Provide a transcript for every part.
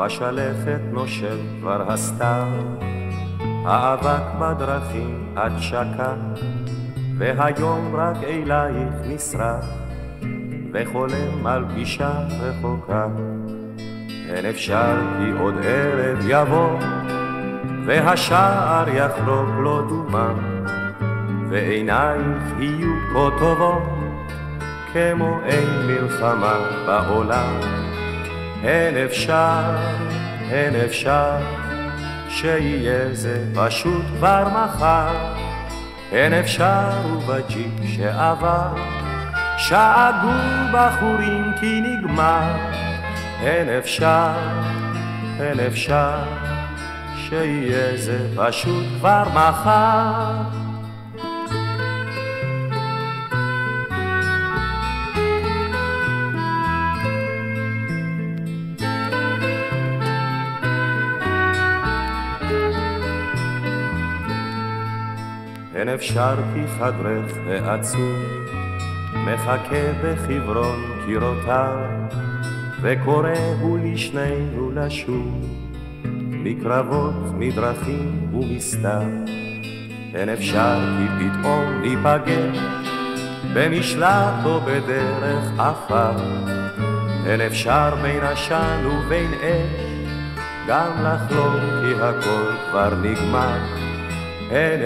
בשלכת נושב כבר הסתיו, האבק בדרכים עד שקע, והיום רק אלייך נשרף, וחולם על פגישה רחוקה. אין אפשר כי עוד ערב יבוא, והשער יחלוק לו דומם, ועינייך יהיו כה טובות, כמו אין מלחמה בעולם. אין אפשר שיהיה זה פשוט כבר מחר. אין אפשר ובג'יפ שעבר שאגו בחורים כי נגמר. אין אפשר שיהיה זה פשוט כבר מחר. אין אפשר כי חדרך העצוב מחכה בחברון קירותיו, וקורא הוא לשנינו לשוב מקרבות, מדרכים ומסתיו. אין אפשר כי פתאום ניפגש במשלט או בדרך עפר. אין אפשר בין עשן ובין אש גם לחלום כי הכל כבר נגמר. אין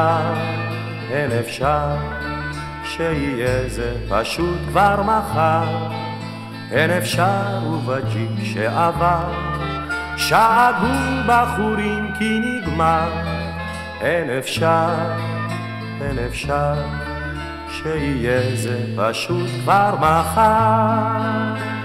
אפשר שיהיה זה פשוט כבר מחר. אין אפשר ובג'יפ שעבר שאגו בחורים כי נגמר. אין אפשר שיהיה זה פשוט כבר מחר.